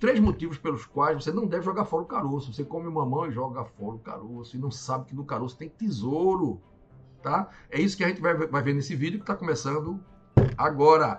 3 motivos pelos quais você não deve jogar fora o caroço. Você come mamão e joga fora o caroço e não sabe que no caroço tem tesouro, tá? É isso que a gente vai ver nesse vídeo que está começando agora.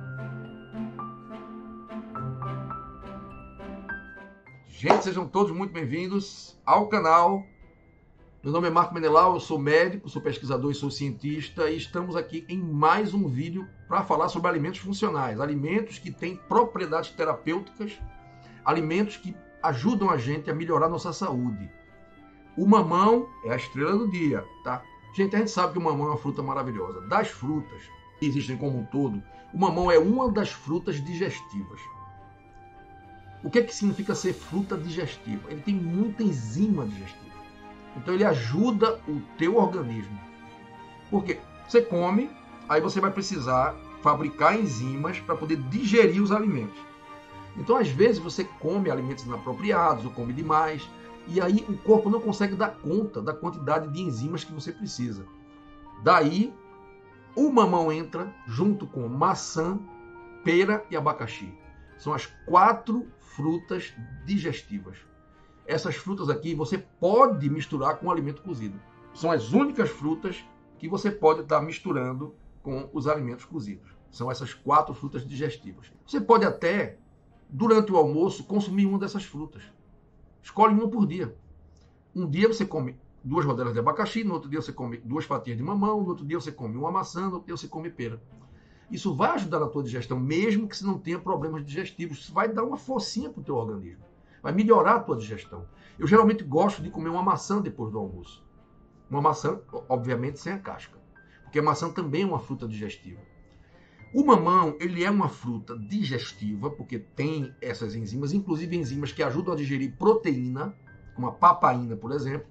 Gente, sejam todos muito bem-vindos ao canal. Meu nome é Marco Menelau, eu sou médico, sou pesquisador e sou cientista e estamos aqui em mais um vídeo para falar sobre alimentos funcionais, alimentos que têm propriedades terapêuticas, alimentos que ajudam a gente a melhorar nossa saúde. O mamão é a estrela do dia, tá? Gente, a gente sabe que o mamão é uma fruta maravilhosa. Das frutas que existem como um todo, o mamão é uma das frutas digestivas. O que é que significa ser fruta digestiva? Ele tem muita enzima digestiva. Então ele ajuda o teu organismo. Porque você come, aí você vai precisar fabricar enzimas para poder digerir os alimentos. Então às vezes você come alimentos inapropriados ou come demais, e aí o corpo não consegue dar conta da quantidade de enzimas que você precisa. Daí o mamão entra junto com maçã, pera e abacaxi. São as 4 frutas digestivas. Essas frutas aqui você pode misturar com alimento cozido. São as únicas frutas que você pode estar misturando com os alimentos cozidos. São essas 4 frutas digestivas. Você pode até, durante o almoço, consumir uma dessas frutas. Escolhe uma por dia. Um dia você come 2 rodelas de abacaxi, no outro dia você come 2 fatias de mamão, no outro dia você come uma maçã, no outro dia você come pera. Isso vai ajudar na tua digestão, mesmo que você não tenha problemas digestivos. Isso vai dar uma forcinha para o teu organismo. Vai melhorar a tua digestão. Eu geralmente gosto de comer uma maçã depois do almoço. Uma maçã, obviamente, sem a casca. Porque a maçã também é uma fruta digestiva. O mamão, ele é uma fruta digestiva, porque tem essas enzimas, inclusive enzimas que ajudam a digerir proteína, como a papaína, por exemplo.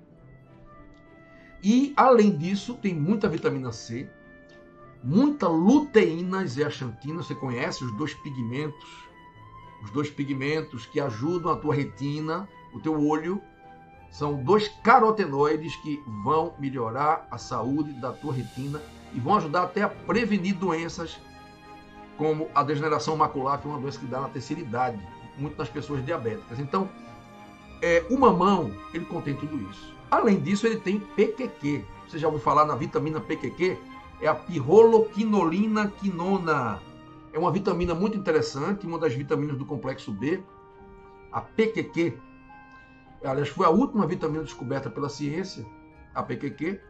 E, além disso, tem muita vitamina C, muita luteína e zeaxantina. Você conhece os 2 pigmentos? Os 2 pigmentos que ajudam a tua retina, o teu olho, são 2 carotenoides que vão melhorar a saúde da tua retina e vão ajudar até a prevenir doenças como a degeneração macular, que é uma doença que dá na terceira idade, muito nas pessoas diabéticas. Então, o mamão, ele contém tudo isso. Além disso, ele tem PQQ. Você já ouviu falar na vitamina PQQ? É a pirroloquinolina quinona. É uma vitamina muito interessante, uma das vitaminas do complexo B. A PQQ, aliás, foi a última vitamina descoberta pela ciência, a PQQ.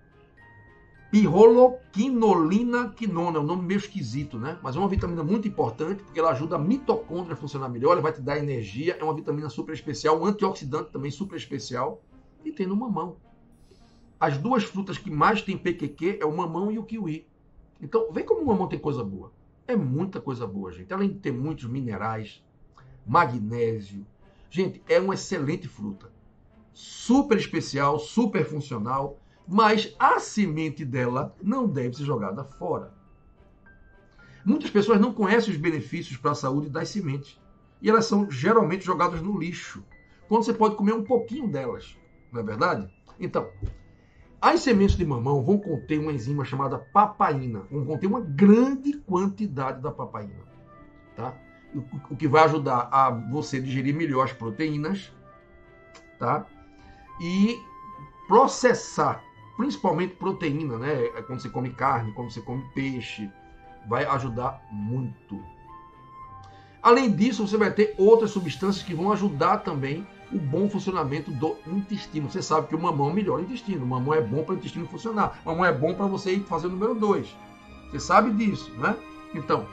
Pirroloquinolina quinona, é um nome meio esquisito, né? Mas é uma vitamina muito importante, porque ela ajuda a mitocôndria a funcionar melhor, ela vai te dar energia, é uma vitamina super especial, um antioxidante também super especial, e tem no mamão. As 2 frutas que mais tem PQQ é o mamão e o kiwi. Então, vê como o mamão tem coisa boa. É muita coisa boa, gente. Além de ter muitos minerais, magnésio. Gente, é uma excelente fruta. Super especial, super funcional, mas a semente dela não deve ser jogada fora. Muitas pessoas não conhecem os benefícios para a saúde das sementes. E elas são geralmente jogadas no lixo, quando você pode comer um pouquinho delas. Não é verdade? Então, as sementes de mamão vão conter uma enzima chamada papaína. Vão conter uma grande quantidade da papaína. Tá? O que vai ajudar a você digerir melhor as proteínas, tá? E processar, principalmente proteína, né? Quando você come carne, quando você come peixe, vai ajudar muito. Além disso, você vai ter outras substâncias que vão ajudar também o bom funcionamento do intestino. Você sabe que o mamão melhora o intestino. O mamão é bom para o intestino funcionar. O mamão é bom para você ir fazer o número 2. Você sabe disso, né? Então,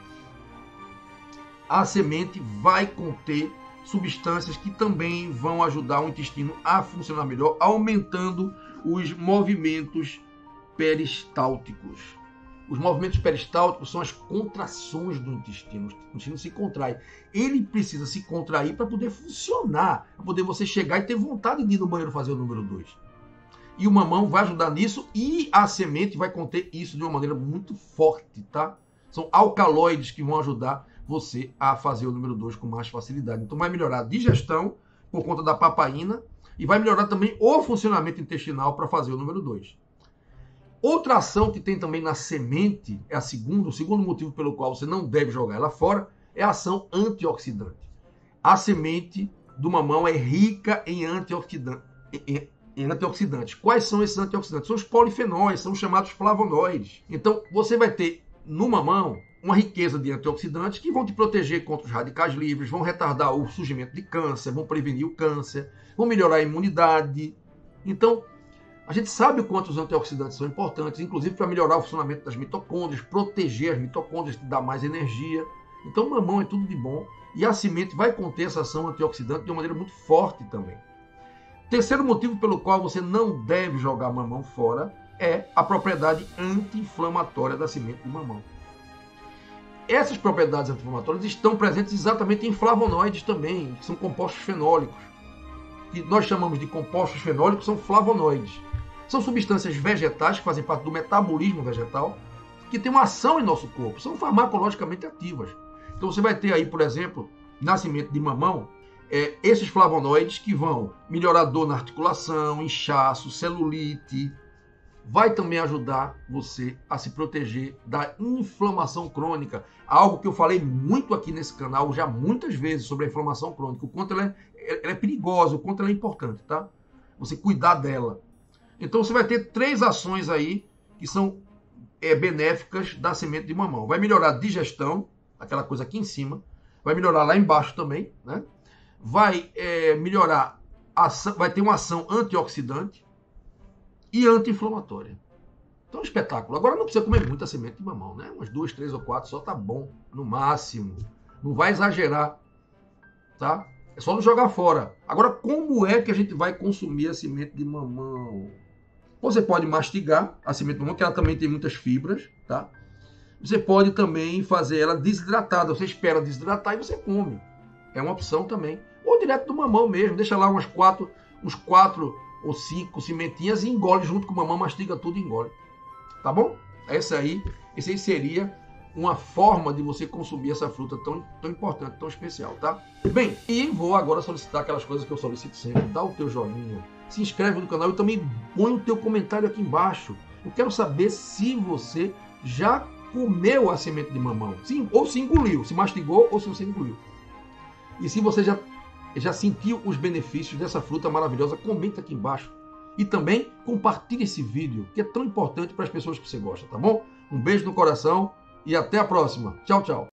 a semente vai conter substâncias que também vão ajudar o intestino a funcionar melhor, aumentando os movimentos peristálticos. Os movimentos peristálticos são as contrações do intestino. O intestino se contrai. Ele precisa se contrair para poder funcionar, para poder você chegar e ter vontade de ir no banheiro fazer o número 2. E o mamão vai ajudar nisso e a semente vai conter isso de uma maneira muito forte, tá? São alcaloides que vão ajudar você a fazer o número 2 com mais facilidade. Então vai melhorar a digestão por conta da papaína e vai melhorar também o funcionamento intestinal para fazer o número 2. Outra ação que tem também na semente, é o segundo motivo pelo qual você não deve jogar ela fora, é a ação antioxidante. a semente do mamão é rica em antioxidantes. Quais são esses antioxidantes? São os polifenóis, são os chamados flavonoides. Então, você vai ter no mamão uma riqueza de antioxidantes que vão te proteger contra os radicais livres, vão retardar o surgimento de câncer, vão prevenir o câncer, vão melhorar a imunidade. Então, a gente sabe o quanto os antioxidantes são importantes, inclusive para melhorar o funcionamento das mitocôndrias, proteger as mitocôndrias, dar mais energia. Então, o mamão é tudo de bom e a semente vai conter essa ação antioxidante de uma maneira muito forte também. Terceiro motivo pelo qual você não deve jogar mamão fora é a propriedade anti-inflamatória da semente de mamão. Essas propriedades anti-inflamatórias estão presentes exatamente em flavonoides também, que são compostos fenólicos. Que nós chamamos de compostos fenólicos, são flavonoides. São substâncias vegetais que fazem parte do metabolismo vegetal, que têm uma ação em nosso corpo, são farmacologicamente ativas. Então você vai ter aí, por exemplo, na semente de mamão, esses flavonoides que vão melhorar a dor na articulação, inchaço, celulite. Vai também ajudar você a se proteger da inflamação crônica. Algo que eu falei muito aqui nesse canal já muitas vezes sobre a inflamação crônica. O quanto ela é perigosa, o quanto ela é importante, tá? Você cuidar dela. Então você vai ter 3 ações aí que são benéficas da semente de mamão. Vai melhorar a digestão, aquela coisa aqui em cima. Vai melhorar lá embaixo também, né? Vai melhorar, vai ter uma ação antioxidante e anti-inflamatória. Então é um espetáculo. Agora não precisa comer muita semente de mamão, né? Umas 2, 3 ou 4 só tá bom, no máximo. Não vai exagerar, tá? É só não jogar fora. Agora, como é que a gente vai consumir a semente de mamão? Você pode mastigar a semente de mamão, que ela também tem muitas fibras, tá? Você pode também fazer ela desidratada. Você espera desidratar e você come. É uma opção também. Ou direto do mamão mesmo. Deixa lá uns 4 ou 5 sementinhas e engole junto com o mamão, mastiga tudo e engole. Tá bom? Esse aí seria uma forma de você consumir essa fruta tão importante, tão especial, tá? Bem, e vou agora solicitar aquelas coisas que eu solicito sempre. Dá o teu joinha, se inscreve no canal e também põe o teu comentário aqui embaixo. Eu quero saber se você já comeu a semente de mamão. Sim, ou se engoliu, se mastigou ou se você engoliu. E se você já sentiu os benefícios dessa fruta maravilhosa, comenta aqui embaixo. E também compartilhe esse vídeo, que é tão importante para as pessoas que você gosta, tá bom? Um beijo no coração e até a próxima. Tchau, tchau.